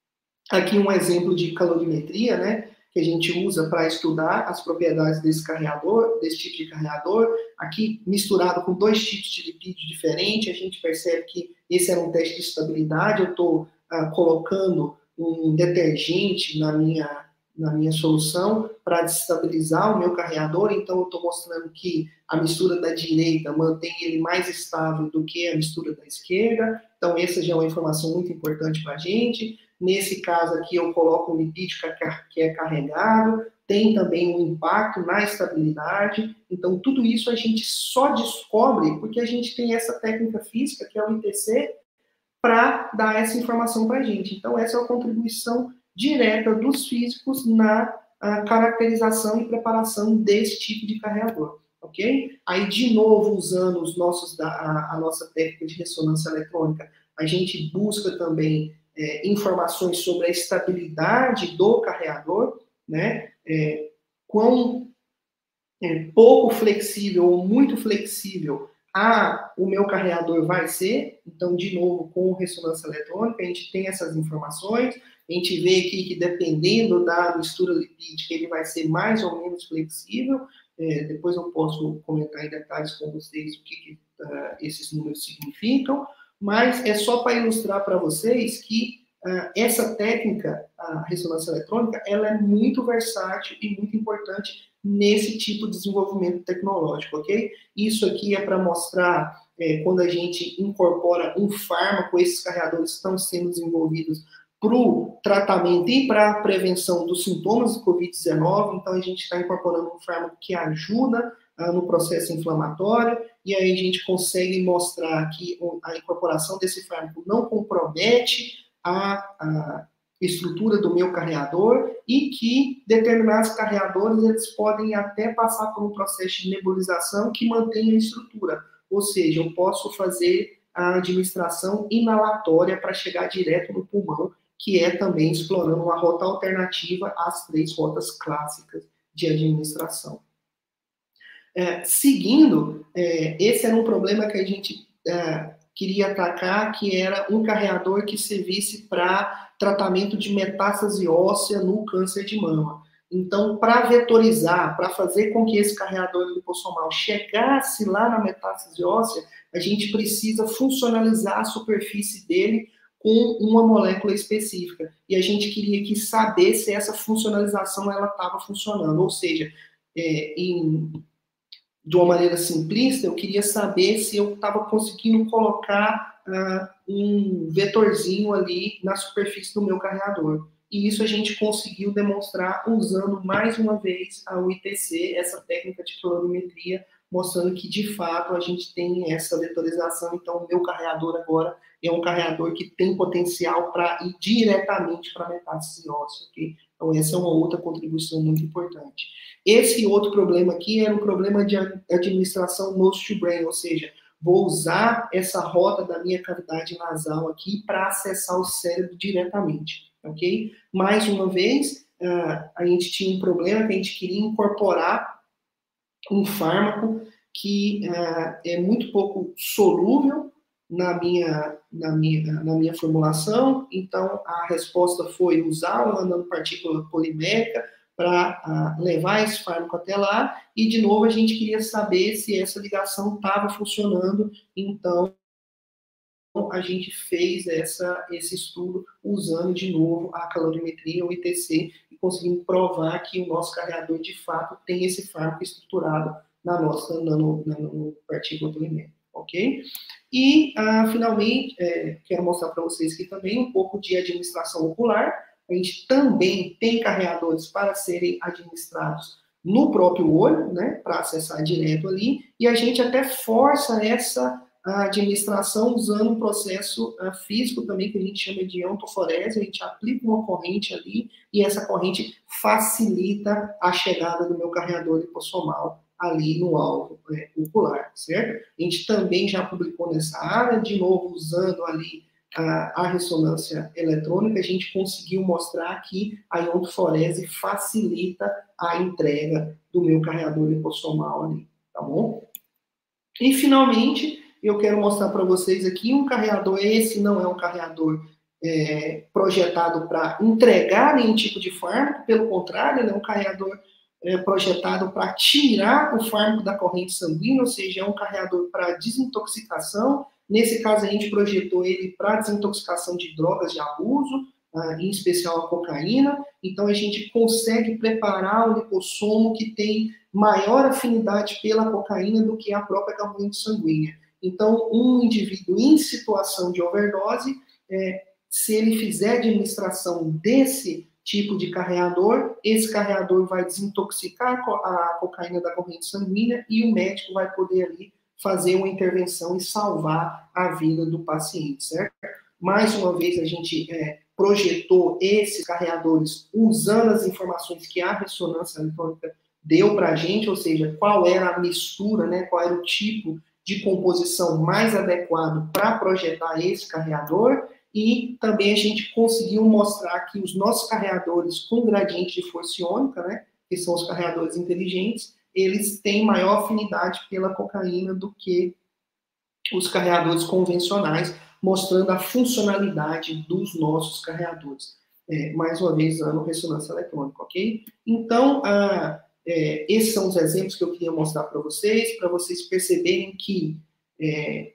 aqui um exemplo de calorimetria, né, que a gente usa para estudar as propriedades desse carregador, desse tipo de carregador, aqui misturado com dois tipos de lipídio diferentes, a gente percebe que esse era um teste de estabilidade, eu estou uh, colocando um detergente na minha, na minha solução para desestabilizar o meu carregador, então eu estou mostrando que a mistura da direita mantém ele mais estável do que a mistura da esquerda, então essa já é uma informação muito importante para a gente. Nesse caso aqui, eu coloco um lipídio que é carregado, tem também um impacto na estabilidade. Então, tudo isso a gente só descobre porque a gente tem essa técnica física, que é o I T C, para dar essa informação para a gente. Então, essa é a contribuição direta dos físicos na caracterização e preparação desse tipo de carregador. Ok? Aí, de novo, usando os nossos, a, a nossa técnica de ressonância eletrônica, a gente busca também É, informações sobre a estabilidade do carregador, né? É, quão é, pouco flexível ou muito flexível a, o meu carregador vai ser. Então, de novo, com ressonância eletrônica, a gente tem essas informações, a gente vê aqui que dependendo da mistura lipídica, ele vai ser mais ou menos flexível. É, depois eu posso comentar em detalhes com vocês o que, que uh, esses números significam. Mas é só para ilustrar para vocês que uh, essa técnica, a ressonância eletrônica, ela é muito versátil e muito importante nesse tipo de desenvolvimento tecnológico, ok? Isso aqui é para mostrar é, quando a gente incorpora um fármaco, esses carregadores estão sendo desenvolvidos para o tratamento e para a prevenção dos sintomas do covid dezenove, então a gente está incorporando um fármaco que ajuda uh, no processo inflamatório, e aí a gente consegue mostrar que a incorporação desse fármaco não compromete a, a estrutura do meu carregador e que determinados carregadores eles podem até passar por um processo de nebulização que mantém a estrutura, ou seja, eu posso fazer a administração inalatória para chegar direto no pulmão, que é também explorando uma rota alternativa às três rotas clássicas de administração. É, seguindo, é, esse era um problema que a gente é, queria atacar, que era um carreador que servisse para tratamento de metástase óssea no câncer de mama. Então, para vetorizar, para fazer com que esse carreador lipossomal chegasse lá na metástase óssea, a gente precisa funcionalizar a superfície dele com uma molécula específica. E a gente queria que saber se essa funcionalização ela estava funcionando. Ou seja, é, em, de uma maneira simplista, eu queria saber se eu estava conseguindo colocar uh, um vetorzinho ali na superfície do meu carreador. E isso a gente conseguiu demonstrar usando mais uma vez a U I T C, essa técnica de colorimetria, mostrando que de fato a gente tem essa vetorização. Então, o meu carreador agora é um carreador que tem potencial para ir diretamente para a metástase óssea, ok? Então, essa é uma outra contribuição muito importante. Esse outro problema aqui era um problema de administração nose to brain, ou seja, vou usar essa rota da minha cavidade nasal aqui para acessar o cérebro diretamente, ok? Mais uma vez, uh, a gente tinha um problema que a gente queria incorporar um fármaco que uh, é muito pouco solúvel na minha, na, minha, na minha formulação, então a resposta foi usar uma nanopartícula polimérica para uh, levar esse fármaco até lá, e de novo a gente queria saber se essa ligação estava funcionando, então a gente fez essa, esse estudo usando de novo a calorimetria, o I T C, e conseguimos provar que o nosso carreador de fato tem esse fármaco estruturado na nossa nanopartícula polimérica, ok? E, uh, finalmente, é, quero mostrar para vocês aqui também um pouco de administração ocular. A gente também tem carreadores para serem administrados no próprio olho, né, para acessar direto ali, e a gente até força essa a administração usando um processo uh, físico também, que a gente chama de ontoforese. A gente aplica uma corrente ali, e essa corrente facilita a chegada do meu carreador lipossomal ali no alvo é, ocular, certo? A gente também já publicou nessa área, de novo, usando ali a, a ressonância eletrônica, a gente conseguiu mostrar que a iontoforese facilita a entrega do meu carreador lipossomal ali, tá bom? E, finalmente, eu quero mostrar para vocês aqui um carreador. Esse não é um carreador é, projetado para entregar nenhum tipo de fármaco, pelo contrário, ele é um carreador é, projetado para tirar o fármaco da corrente sanguínea, ou seja, é um carreador para desintoxicação. Nesse caso, a gente projetou ele para desintoxicação de drogas de abuso, ah, em especial a cocaína. Então, a gente consegue preparar o lipossomo que tem maior afinidade pela cocaína do que a própria corrente sanguínea. Então, um indivíduo em situação de overdose, é, se ele fizer administração desse tipo de carreador, esse carreador vai desintoxicar a cocaína da corrente sanguínea e o médico vai poder ali fazer uma intervenção e salvar a vida do paciente, certo? Mais uma vez, a gente é, projetou esses carreadores usando as informações que a ressonância eletrônica deu para a gente, ou seja, qual era a mistura, né, qual era o tipo de composição mais adequado para projetar esse carreador, e também a gente conseguiu mostrar que os nossos carreadores com gradiente de força iônica, né, que são os carreadores inteligentes, eles têm maior afinidade pela cocaína do que os carreadores convencionais, mostrando a funcionalidade dos nossos carreadores. É, mais uma vez, usando ressonância eletrônica, ok? Então, a É, esses são os exemplos que eu queria mostrar para vocês, para vocês perceberem que é,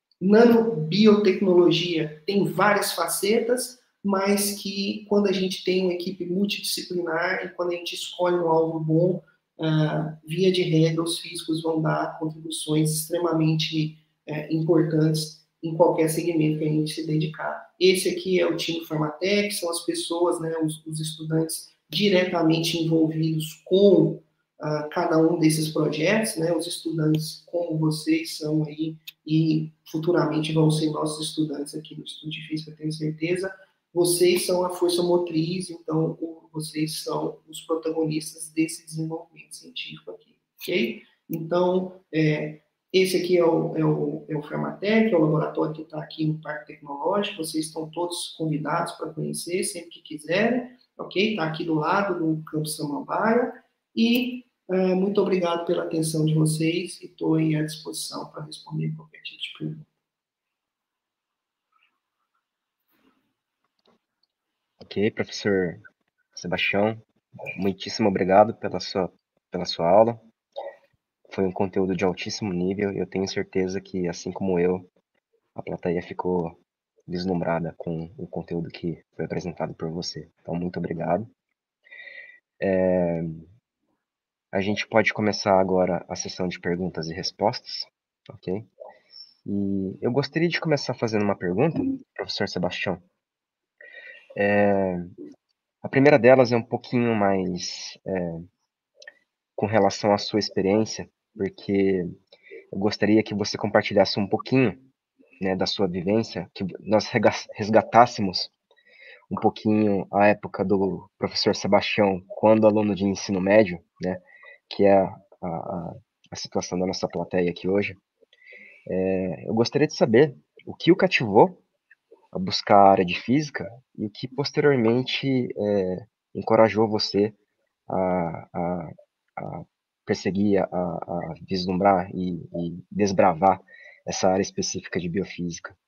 nanobiotecnologia tem várias facetas, mas que quando a gente tem uma equipe multidisciplinar e quando a gente escolhe um alvo bom, ah, via de regra, os físicos vão dar contribuições extremamente é, importantes em qualquer segmento que a gente se dedicar. Esse aqui é o time Formatec, são as pessoas, né, os, os estudantes diretamente envolvidos com Uh, cada um desses projetos, né, os estudantes como vocês são aí e futuramente vão ser nossos estudantes aqui no Instituto de Física, tenho certeza, vocês são a força motriz, então o, vocês são os protagonistas desse desenvolvimento científico aqui, ok? Então, é, esse aqui é o, é o, é o Fermatec, é o laboratório que está aqui no Parque Tecnológico, vocês estão todos convidados para conhecer sempre que quiserem, ok? Está aqui do lado do Campus Samambaia. E uh, muito obrigado pela atenção de vocês e estou aí à disposição para responder qualquer tipo de pergunta. Ok, professor Sebastião, muitíssimo obrigado pela sua, pela sua aula. Foi um conteúdo de altíssimo nível e eu tenho certeza que, assim como eu, a plateia ficou deslumbrada com o conteúdo que foi apresentado por você. Então, muito obrigado. É, a gente pode começar agora a sessão de perguntas e respostas, ok? E eu gostaria de começar fazendo uma pergunta, professor Sebastião. É, a primeira delas é um pouquinho mais é, com relação à sua experiência, porque eu gostaria que você compartilhasse um pouquinho, né, da sua vivência, que nós resgatássemos um pouquinho a época do professor Sebastião, quando aluno de ensino médio, né, que é a, a, a situação da nossa plateia aqui hoje. É, eu gostaria de saber o que o cativou a buscar a área de física e o que posteriormente é, encorajou você a, a, a perseguir, a, a vislumbrar e, e desbravar essa área específica de biofísica.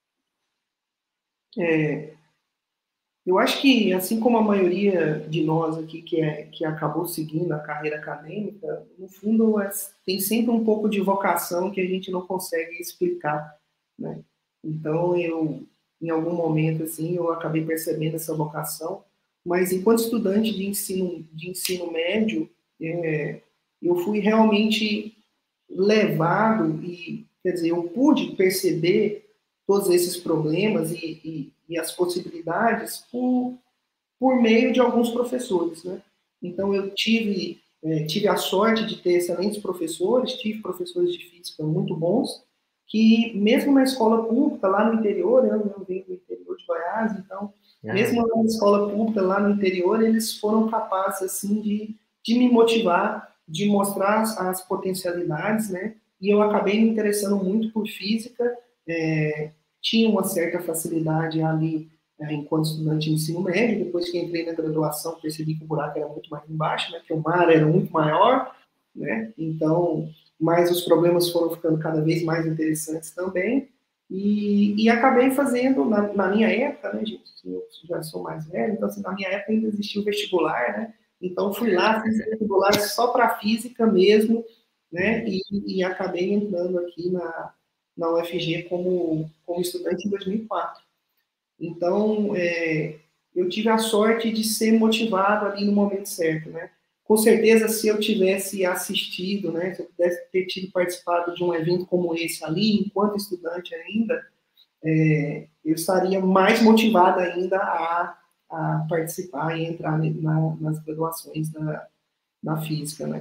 É, eu acho que, assim como a maioria de nós aqui que, é, que acabou seguindo a carreira acadêmica, no fundo é, tem sempre um pouco de vocação que a gente não consegue explicar, né? Então, eu, em algum momento, assim, eu acabei percebendo essa vocação, mas enquanto estudante de ensino, de ensino médio, é, eu fui realmente levado e, quer dizer, eu pude perceber todos esses problemas e, e, e as possibilidades por, por meio de alguns professores, né? Então, eu tive, é, tive a sorte de ter excelentes professores, tive professores de física muito bons, que mesmo na escola pública, lá no interior, eu não venho do interior de Goiás, então, mesmo na escola pública, lá no interior, eles foram capazes, assim, de, de me motivar, de mostrar as, as potencialidades, né? E eu acabei me interessando muito por física, é, tinha uma certa facilidade ali é, enquanto estudante de ensino médio. Depois que entrei na graduação, percebi que o buraco era muito mais embaixo, né? Que o mar era muito maior, né? Então, mas os problemas foram ficando cada vez mais interessantes também. E, e acabei fazendo, na, na, minha época, né, gente, eu já sou mais velho, então, assim, na minha época ainda existia o vestibular, né? Então, fui lá, fiz vestibular só para física mesmo, né? E, e acabei entrando aqui na, na U F G como, como estudante em dois mil e quatro. Então, é, eu tive a sorte de ser motivado ali no momento certo, né? Com certeza, se eu tivesse assistido, né, se eu pudesse ter tido participado de um evento como esse ali, enquanto estudante ainda, é, eu estaria mais motivado ainda a, a participar e entrar na, nas graduações da, na física, né?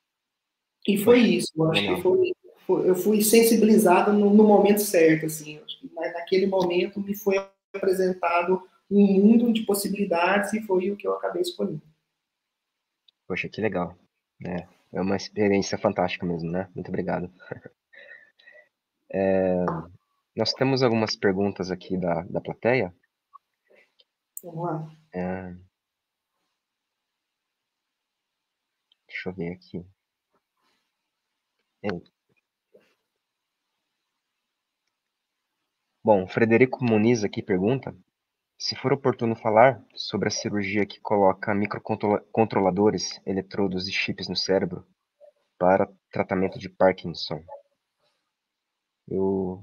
E foi Poxa, isso, eu acho legal. que foi, foi, eu fui sensibilizado no, no momento certo, assim, acho que naquele momento me foi apresentado um mundo de possibilidades e foi o que eu acabei escolhendo. Poxa, que legal. É, é uma experiência fantástica mesmo, né? Muito obrigado. É, nós temos algumas perguntas aqui da, da plateia. Vamos lá. É, deixa eu ver aqui. É. Bom, Frederico Muniz aqui pergunta se for oportuno falar sobre a cirurgia que coloca microcontroladores, eletrodos e chips no cérebro para tratamento de Parkinson. Eu,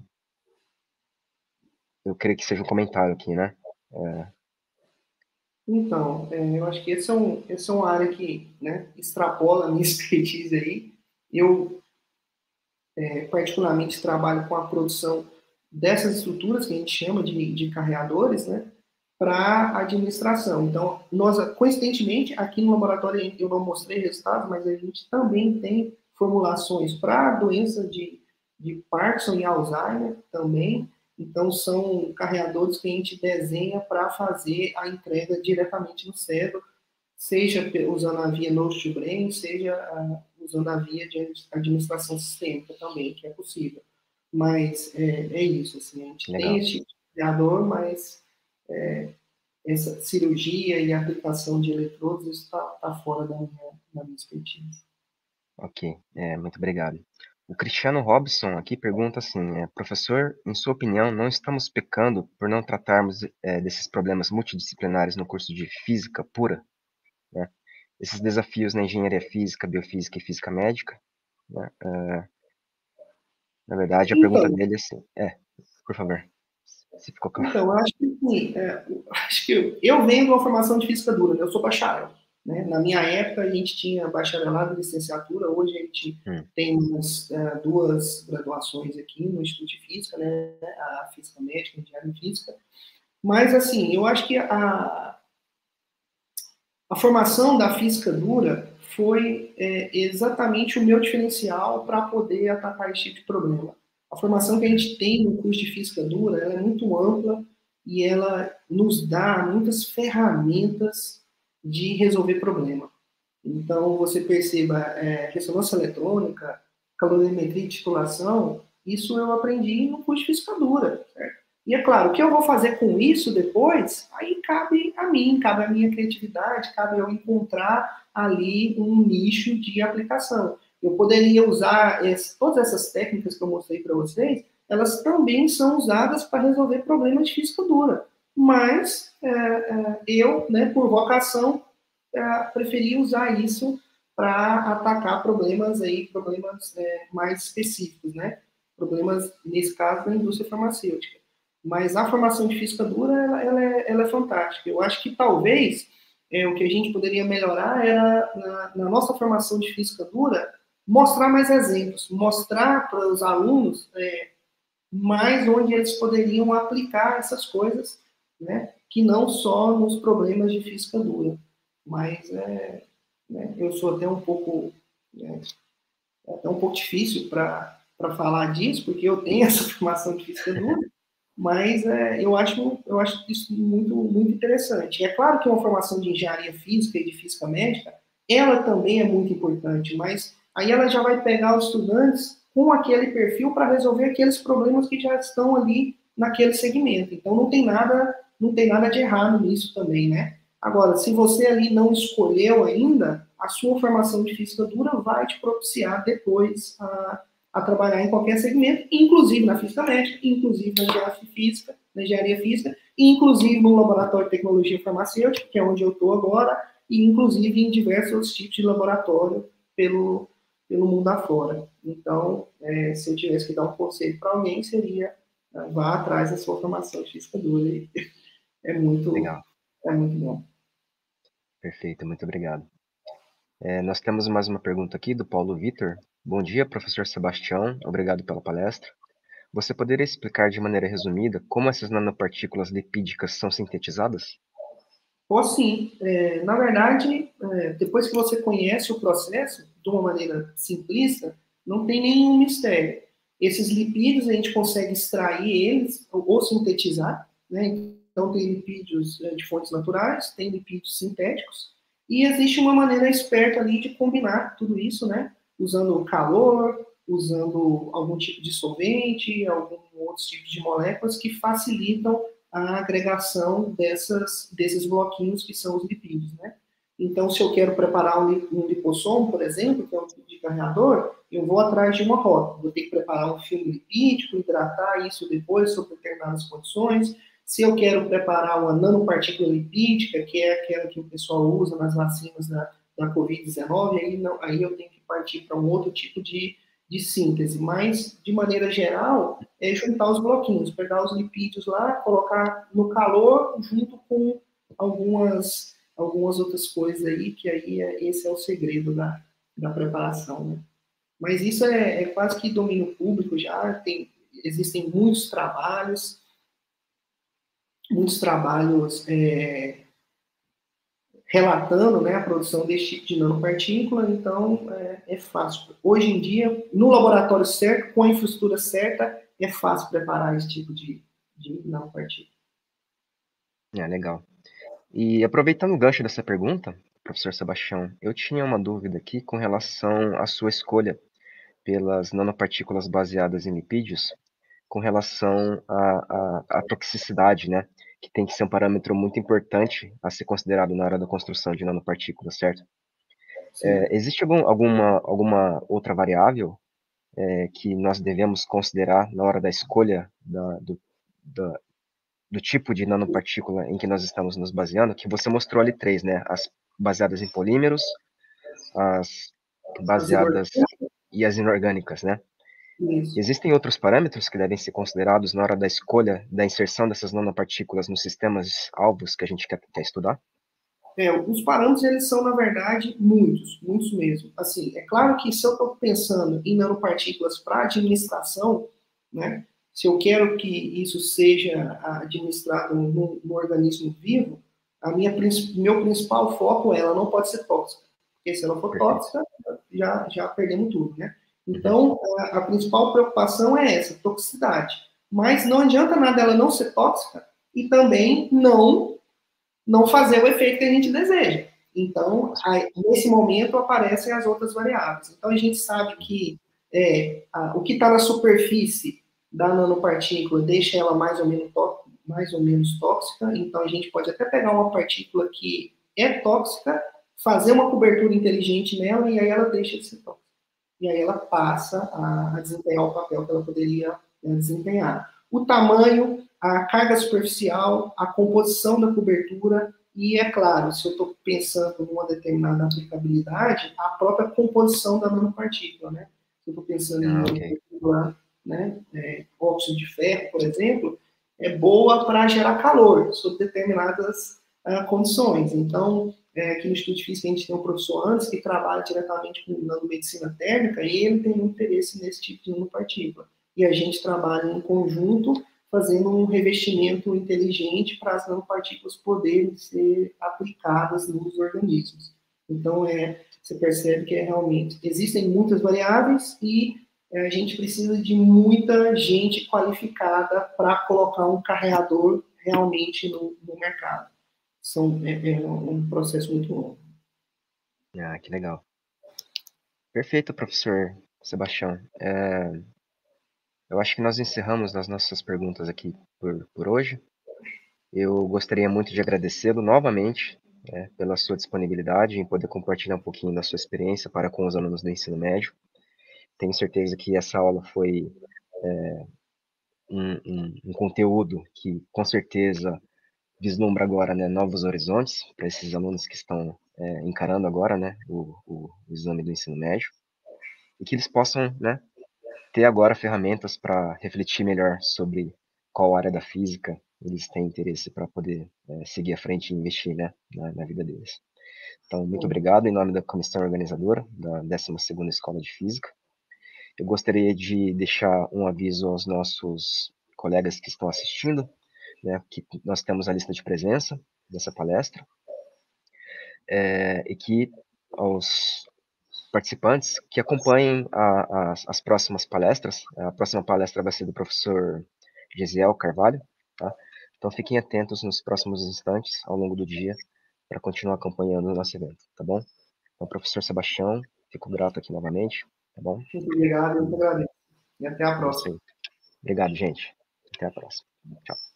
eu creio que seja um comentário aqui, né? É... Então, é, eu acho que essa é, um, essa é uma área que, né, extrapola a minha expertise aí. Eu, é, particularmente, trabalho com a produção dessas estruturas que a gente chama de, de carreadores, né, para administração. Então, nós, coincidentemente, aqui no laboratório eu não mostrei resultados, mas a gente também tem formulações para doença de, de Parkinson e Alzheimer também. Então, são carreadores que a gente desenha para fazer a entrega diretamente no cérebro, seja usando a via nose to brain, seja usando a via de administração sistêmica também, que é possível. Mas é, é isso, assim, a gente Legal. tem esse tipo de carreador, mas é, essa cirurgia e aplicação de eletrodos está tá fora da minha, na minha expertise. Ok, é, muito obrigado. O Cristiano Robson aqui pergunta assim, é, professor, em sua opinião, não estamos pecando por não tratarmos é, desses problemas multidisciplinares no curso de física pura, né? Esses desafios na engenharia física, biofísica e física médica, né? É, na verdade, a pergunta Então, dele é assim, é, por favor, se ficou claro. Então, eu acho que, sim, é, acho que eu, eu venho de uma formação de física dura, né? Eu sou bacharel. Né? Na minha época, a gente tinha bacharelado e licenciatura, hoje a gente Hum, tem umas, uh, duas graduações aqui no Instituto de Física, né? A Física Médica, a Engenharia Física. Mas, assim, eu acho que a, a formação da física dura foi é, exatamente o meu diferencial para poder atacar esse tipo de problema. A formação que a hum, gente tem no curso de física dura ela é muito ampla e ela nos dá muitas ferramentas de resolver problema. Então, você perceba, é, ressonância eletrônica, calorimetria e titulação, isso eu aprendi no curso de física dura, certo? E é claro, o que eu vou fazer com isso depois, aí cabe a mim, cabe a minha criatividade, cabe eu encontrar ali um nicho de aplicação. Eu poderia usar esse, todas essas técnicas que eu mostrei para vocês, elas também são usadas para resolver problemas de física dura. Mas é, é, eu, né, por vocação, é, preferi usar isso para atacar problemas aí, problemas é, mais específicos, né? Problemas, nesse caso, da indústria farmacêutica. Mas a formação de física dura, ela, ela, é, ela é fantástica. Eu acho que talvez é, o que a gente poderia melhorar era, na, na nossa formação de física dura, mostrar mais exemplos, mostrar para os alunos é, mais onde eles poderiam aplicar essas coisas, né, que não só nos problemas de física dura. Mas é, né, eu sou até um pouco, né, é até um pouco difícil para falar disso, porque eu tenho essa formação de física dura, mas é, eu, acho, eu acho isso muito, muito interessante. É claro que uma formação de engenharia física e de física médica, ela também é muito importante, mas aí ela já vai pegar os estudantes com aquele perfil para resolver aqueles problemas que já estão ali naquele segmento. Então não tem nada, não tem nada de errado nisso também, né? Agora, se você ali não escolheu ainda, a sua formação de física dura vai te propiciar depois a a trabalhar em qualquer segmento, inclusive na física médica, inclusive na engenharia física, na engenharia física, e inclusive no laboratório de tecnologia farmacêutica, que é onde eu estou agora, e inclusive em diversos outros tipos de laboratório pelo, pelo mundo afora. Então, é, se eu tivesse que dar um conselho para alguém, seria uh, vá atrás da sua formação de física dura. É muito, legal, é muito bom. perfeito, muito obrigado. É, nós temos mais uma pergunta aqui do Paulo Vitor. Bom dia, professor Sebastião, obrigado pela palestra. Você poderia explicar de maneira resumida como essas nanopartículas lipídicas são sintetizadas? Posso sim. É, na verdade, é, depois que você conhece o processo de uma maneira simplista, não tem nenhum mistério. Esses lipídios a gente consegue extrair eles ou, ou sintetizar, né? Então tem lipídios é, de fontes naturais, tem lipídios sintéticos e existe uma maneira esperta ali de combinar tudo isso, né? Usando calor, usando algum tipo de solvente, algum outros tipos de moléculas que facilitam a agregação dessas, desses bloquinhos que são os lipídios, né? Então, se eu quero preparar um, um lipossomo, por exemplo, que é um tipo de carreador, eu vou atrás de uma rota. Vou ter que preparar um filme lipídico, hidratar isso depois sob determinadas condições. Se eu quero preparar uma nanopartícula lipídica, que é aquela que o pessoal usa nas vacinas da, da covid dezenove, aí, não, aí eu tenho que partir para um outro tipo de, de síntese. Mas, de maneira geral, é juntar os bloquinhos, pegar os lipídios lá, colocar no calor junto com algumas, algumas outras coisas aí, que aí é, esse é o segredo da, da preparação, né? Mas isso é, é quase que domínio público já, tem, existem muitos trabalhos, muitos trabalhos é, relatando, né, a produção desse tipo de nanopartícula, então é, é fácil. Hoje em dia, no laboratório certo, com a infraestrutura certa, é fácil preparar esse tipo de, de nanopartícula. É, legal. E aproveitando o gancho dessa pergunta, professor Sebastião, eu tinha uma dúvida aqui com relação à sua escolha pelas nanopartículas baseadas em lipídios, com relação à, à, à toxicidade, né? Que tem que ser um parâmetro muito importante a ser considerado na hora da construção de nanopartículas, certo? É, existe algum, alguma, alguma outra variável é, que nós devemos considerar na hora da escolha da, do, da, do tipo de nanopartícula em que nós estamos nos baseando? Que você mostrou ali três, né? As baseadas em polímeros, as As inorgânicas, baseadas e as inorgânicas, né? isso. Existem outros parâmetros que devem ser considerados na hora da escolha da inserção dessas nanopartículas nos sistemas alvos que a gente quer, quer estudar? É, os parâmetros, eles são, na verdade, muitos, muitos mesmo. Assim, é claro que se eu estou pensando em nanopartículas para administração, né, se eu quero que isso seja administrado no, no organismo vivo, a minha, meu principal foco é ela não pode ser tóxica. Porque se ela for Perfeito. tóxica, já, já perdemos tudo, né? Uhum. Então, a, a principal preocupação é essa, toxicidade. Mas não adianta nada ela não ser tóxica e também não não fazer o efeito que a gente deseja. Então, aí, nesse momento, aparecem as outras variáveis. Então, a gente sabe que é, a, o que está na superfície da nanopartícula deixa ela mais ou, menos tó, mais ou menos tóxica. Então, a gente pode até pegar uma partícula que é tóxica, fazer uma cobertura inteligente nela e aí ela deixa de ser tóxica. E aí ela passa a, a desempenhar o papel que ela poderia né, desempenhar. O tamanho, a carga superficial, a composição da cobertura e, é claro, se eu estou pensando numa determinada aplicabilidade, a própria composição da nanopartícula, né? Se eu estou pensando em Ah, okay. nanopartícula, né, é, óxido de ferro, por exemplo, é boa para gerar calor sob determinadas uh, condições. Então, é, aqui no Instituto de Física a gente tem um professor antes que trabalha diretamente com nanomedicina térmica e ele tem um interesse nesse tipo de nanopartícula. E a gente trabalha em conjunto fazendo um revestimento inteligente para as nanopartículas poderem ser aplicadas nos organismos. Então, é, você percebe que é realmente existem muitas variáveis e é, a gente precisa de muita gente qualificada para colocar um carreador realmente no, no mercado. São, é, é um processo muito longo. Ah, que legal. Perfeito, professor Sebastião. É, eu acho que nós encerramos as nossas perguntas aqui por, por hoje. Eu gostaria muito de agradecê-lo novamente é, pela sua disponibilidade em poder compartilhar um pouquinho da sua experiência para com os alunos do ensino médio. Tenho certeza que essa aula foi é, um, um, um conteúdo que, com certeza, vislumbra agora né, novos horizontes para esses alunos que estão é, encarando agora né, o, o, o exame do ensino médio e que eles possam né, ter agora ferramentas para refletir melhor sobre qual área da física eles têm interesse para poder é, seguir à frente e investir né, na, na vida deles. Então, muito obrigado em nome da comissão organizadora da décima segunda Escola de Física. Eu gostaria de deixar um aviso aos nossos colegas que estão assistindo, né, que nós temos a lista de presença dessa palestra, é, e que aos participantes que acompanhem a, a, as próximas palestras. A próxima palestra vai ser do professor Gesiel Carvalho, tá? Então fiquem atentos nos próximos instantes, ao longo do dia, para continuar acompanhando o nosso evento, tá bom? Então, professor Sebastião, fico grato aqui novamente, tá bom? Muito obrigado, muito agradeço. E até a É isso próxima. aí. Obrigado, gente. Até a próxima. Tchau.